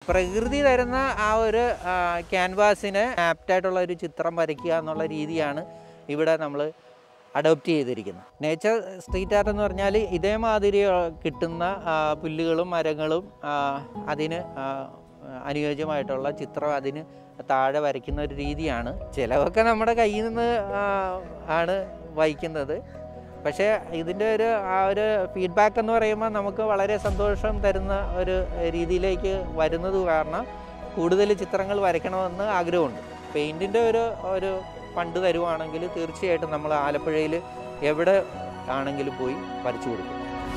പ്രകൃതി തരുന്ന ആ ഒരു ക്യാൻവാസിനെ ആപ്റ്റായിട്ടുള്ള ഒരു ചിത്രം വരയ്ക്കുക എന്നുള്ള രീതിയാണ് ഇവിടെ നമ്മൾ അഡോപ്റ്റ് ചെയ്തിരിക്കുന്നത്. നേച്ചർ സ്ട്രീറ്റ് ആർട്ട് എന്ന് പറഞ്ഞാൽ ഇതേമാതിരി കിട്ടുന്ന പുല്ലുകളും മരങ്ങളും അതിന് അനുയോജ്യമായിട്ടുള്ള ചിത്രം അതിന് താഴെ വരയ്ക്കുന്ന ഒരു രീതിയാണ്. ചിലവൊക്കെ നമ്മുടെ കയ്യിൽ നിന്ന് ആണ് വഹിക്കുന്നത്. പക്ഷേ ഇതിൻ്റെ ഒരു ഫീഡ്ബാക്ക് എന്ന് പറയുമ്പോൾ നമുക്ക് വളരെ സന്തോഷം തരുന്ന ഒരു രീതിയിലേക്ക് വരുന്നത് കാരണം കൂടുതൽ ചിത്രങ്ങൾ വരയ്ക്കണമെന്ന് ആഗ്രഹമുണ്ട്. പെയിൻറ്റിൻ്റെ ഒരു ഫണ്ട് തരുവാണെങ്കിൽ തീർച്ചയായിട്ടും നമ്മൾ ആലപ്പുഴയിൽ എവിടെ ആണെങ്കിലും പോയി വരച്ചു കൊടുക്കും.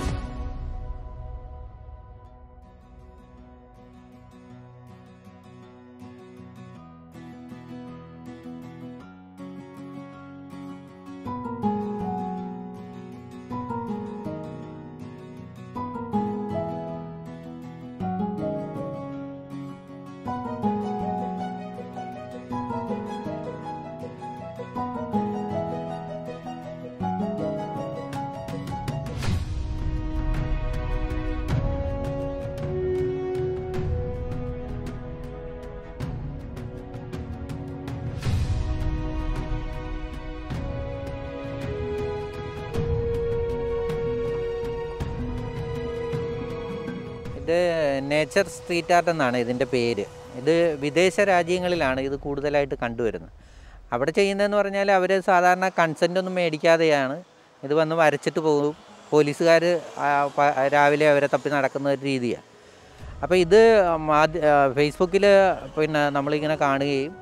ഇത് നേച്ചർ സ്ട്രീറ്റ് ആർട്ട് എന്നാണ് ഇതിൻ്റെ പേര്. ഇത് വിദേശ രാജ്യങ്ങളിലാണ് ഇത് കൂടുതലായിട്ട് കണ്ടുവരുന്നത്. അവിടെ ചെയ്യുന്നതെന്ന് പറഞ്ഞാൽ അവർ സാധാരണ കൺസെൻ്റൊന്നും മേടിക്കാതെയാണ് ഇത് വന്ന് വരച്ചിട്ട് പോകും. പോലീസുകാർ രാവിലെ അവരെ തപ്പി നടക്കുന്ന ഒരു രീതിയാണ്. അപ്പോൾ ഇത് ഫേസ്ബുക്കിൽ പിന്നെ നമ്മളിങ്ങനെ കാണുകയും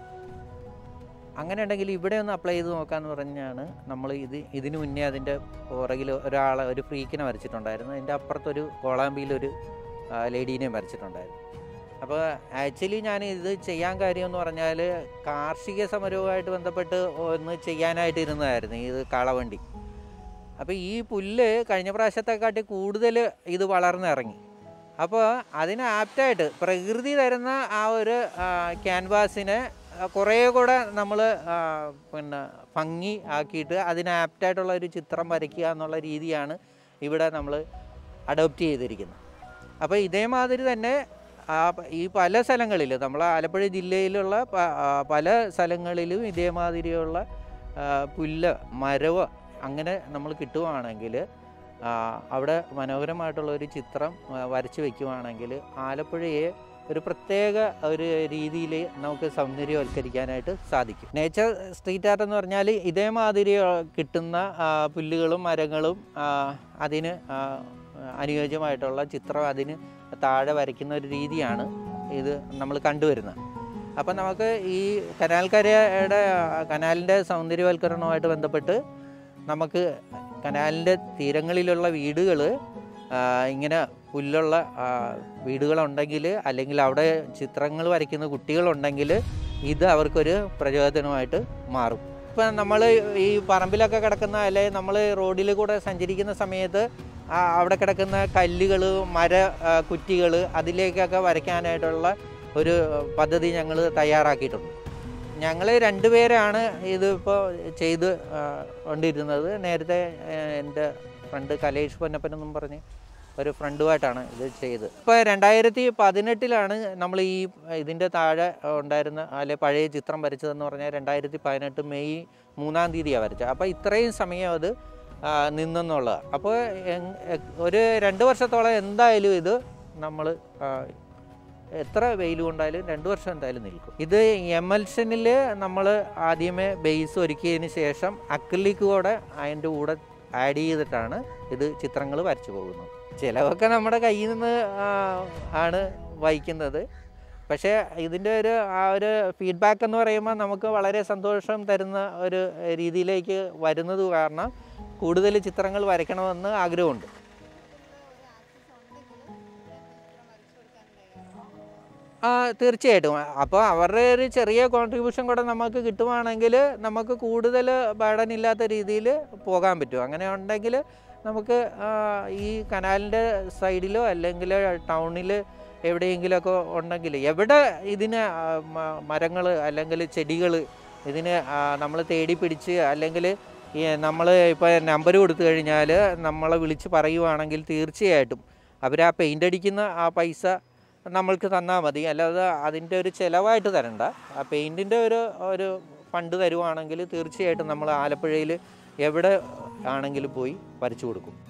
അങ്ങനെ ഉണ്ടെങ്കിൽ ഇവിടെ ഒന്ന് അപ്ലൈ ചെയ്ത് നോക്കാമെന്ന് പറഞ്ഞാണ് നമ്മൾ ഇതിന് മുന്നേ അതിൻ്റെ പുറകിൽ ഒരു ഫ്രീക്കിനെ വരച്ചിട്ടുണ്ടായിരുന്നു. അതിൻ്റെ അപ്പുറത്തൊരു കോളാമ്പിയിലൊരു ലേഡീനെയും വരച്ചിട്ടുണ്ടായിരുന്നു. അപ്പോൾ ആക്ച്വലി ഞാൻ ഇത് ചെയ്യാൻ കാര്യമെന്ന് പറഞ്ഞാൽ കാർഷിക സമരവുമായിട്ട് ബന്ധപ്പെട്ട് ഒന്ന് ചെയ്യാനായിട്ട് ഇരുന്നതായിരുന്നു ഇത് കാളവണ്ടി. അപ്പോൾ ഈ പുല്ല് കഴിഞ്ഞ പ്രാവശ്യത്തെക്കാട്ടി കൂടുതൽ ഇത് വളർന്നിറങ്ങി. അപ്പോൾ അതിന് ആപ്റ്റായിട്ട് പ്രകൃതി തരുന്ന ആ ഒരു ക്യാൻവാസിനെ കുറേ കൂടെ നമ്മൾ പിന്നെ ഭംഗി ആക്കിയിട്ട് അതിന് ആപ്റ്റായിട്ടുള്ള ഒരു ചിത്രം വരയ്ക്കുക എന്നുള്ള രീതിയാണ് ഇവിടെ നമ്മൾ അഡോപ്റ്റ് ചെയ്തിരിക്കുന്നത്. അപ്പോൾ ഇതേമാതിരി തന്നെ ഈ പല സ്ഥലങ്ങളിൽ നമ്മൾ ആലപ്പുഴ ജില്ലയിലുള്ള പല സ്ഥലങ്ങളിലും ഇതേമാതിരിയുള്ള പുല്ല് മരവ് അങ്ങനെ നമ്മൾ കിട്ടുവാണെങ്കിൽ അവിടെ മനോഹരമായിട്ടുള്ളൊരു ചിത്രം വരച്ച് വയ്ക്കുവാണെങ്കിൽ ആലപ്പുഴയെ ഒരു പ്രത്യേക ഒരു രീതിയിൽ നമുക്ക് സൗന്ദര്യവൽക്കരിക്കാനായിട്ട് സാധിക്കും. നേച്ചർ സ്ട്രീറ്റ് ആർട്ട് എന്ന് പറഞ്ഞാൽ ഇതേമാതിരി കിട്ടുന്ന പുല്ലുകളും മരങ്ങളും അതിന് അനുയോജ്യമായിട്ടുള്ള ചിത്രം അതിന് താഴെ വരയ്ക്കുന്ന ഒരു രീതിയാണ് ഇത് നമ്മൾ കണ്ടുവരുന്നത്. അപ്പം നമുക്ക് ഈ കനാലിൻ്റെ സൗന്ദര്യവൽക്കരണവുമായിട്ട് ബന്ധപ്പെട്ട് നമുക്ക് കനാലിൻ്റെ തീരങ്ങളിലുള്ള വീടുകൾ ഇങ്ങനെ പുല്ലുള്ള വീടുകളുണ്ടെങ്കിൽ അല്ലെങ്കിൽ അവിടെ ചിത്രങ്ങൾ വരയ്ക്കുന്ന കുട്ടികളുണ്ടെങ്കിൽ ഇത് അവർക്കൊരു പ്രചോദനമായിട്ട് മാറും. ഇപ്പം നമ്മൾ ഈ പറമ്പിലൊക്കെ കിടക്കുന്ന അല്ലെങ്കിൽ നമ്മൾ റോഡിൽ കൂടെ സഞ്ചരിക്കുന്ന സമയത്ത് അവിടെ കിടക്കുന്ന കല്ലുകൾ കുറ്റികൾ അതിലേക്കൊക്കെ വരയ്ക്കാനായിട്ടുള്ള ഒരു പദ്ധതി ഞങ്ങൾ തയ്യാറാക്കിയിട്ടുണ്ട്. ഞങ്ങൾ 2 പേരാണ് ഇതിപ്പോൾ ചെയ്ത് കൊണ്ടിരുന്നത്. നേരത്തെ എൻ്റെ ഫ്രണ്ട് കലേഷ് പൊന്നപ്പനെന്നും പറഞ്ഞ് ഒരു ഫ്രണ്ടുമായിട്ടാണ് ഇത് ചെയ്ത്. ഇപ്പോൾ 2018 നമ്മൾ ഇതിൻ്റെ താഴെ ഉണ്ടായിരുന്ന അല്ലെ പഴയ ചിത്രം വരച്ചതെന്ന് പറഞ്ഞാൽ 2018 മെയ് 3-ാം തീയതിയാണ് വരച്ചത്. അപ്പോൾ ഇത്രയും സമയം അത് നിന്നെന്നുള്ളത്. അപ്പോൾ ഒരു 2 വർഷത്തോളം എന്തായാലും ഇത് നമ്മൾ എത്ര വെയിൽ കൊണ്ടായാലും 2 വർഷം എന്തായാലും നിൽക്കും. ഇത് എമൽഷനിൽ നമ്മൾ ആദ്യമേ ബേസ് ഒരുക്കിയതിന് ശേഷം അക്രിലിക് കൂടെ അതിൻ്റെ കൂടെ ആഡ് ചെയ്തിട്ടാണ് ഇത് ചിത്രങ്ങൾ വരച്ചു പോകുന്നത്. ചിലവൊക്കെ നമ്മുടെ കയ്യിൽ നിന്ന് ആണ് വഹിക്കുന്നത്. പക്ഷേ ഇതിൻ്റെ ഒരു ഫീഡ്ബാക്ക് എന്ന് പറയുമ്പോൾ നമുക്ക് വളരെ സന്തോഷം തരുന്ന ഒരു രീതിയിലേക്ക് വരുന്നത് കാരണം കൂടുതൽ ചിത്രങ്ങൾ വരയ്ക്കണമെന്ന് ആഗ്രഹമുണ്ട്. തീർച്ചയായിട്ടും. അപ്പോൾ അവരുടെ ഒരു ചെറിയ കോൺട്രിബ്യൂഷൻ കൂടെ നമുക്ക് കിട്ടുവാണെങ്കിൽ നമുക്ക് കൂടുതൽ ബർഡൻ ഇല്ലാത്ത രീതിയിൽ പോകാൻ പറ്റും. അങ്ങനെ ഉണ്ടെങ്കിൽ നമുക്ക് ഈ കനാലിൻ്റെ സൈഡിലോ അല്ലെങ്കിൽ ടൗണിൽ എവിടെയെങ്കിലുമൊക്കെ ഉണ്ടെങ്കിൽ എവിടെ ഇതിന് മരങ്ങൾ അല്ലെങ്കിൽ ചെടികൾ ഇതിന് നമ്മൾ തേടി പിടിച്ച് അല്ലെങ്കിൽ നമ്മൾ ഇപ്പോൾ നമ്പർ കൊടുത്തു കഴിഞ്ഞാൽ നമ്മളെ വിളിച്ച് പറയുവാണെങ്കിൽ തീർച്ചയായിട്ടും അവർ ആ പെയിൻ്റ് അടിക്കുന്ന ആ പൈസ നമ്മൾക്ക് തന്നാൽ മതി, അല്ലാതെ അതിൻ്റെ ഒരു ചിലവായിട്ട് തരണ്ട. ആ പെയിൻറ്റിൻ്റെ ഒരു ഫണ്ട് തരുവാണെങ്കിൽ തീർച്ചയായിട്ടും നമ്മൾ ആലപ്പുഴയിൽ എവിടെ ആണെങ്കിലും പോയി വരച്ചു കൊടുക്കും.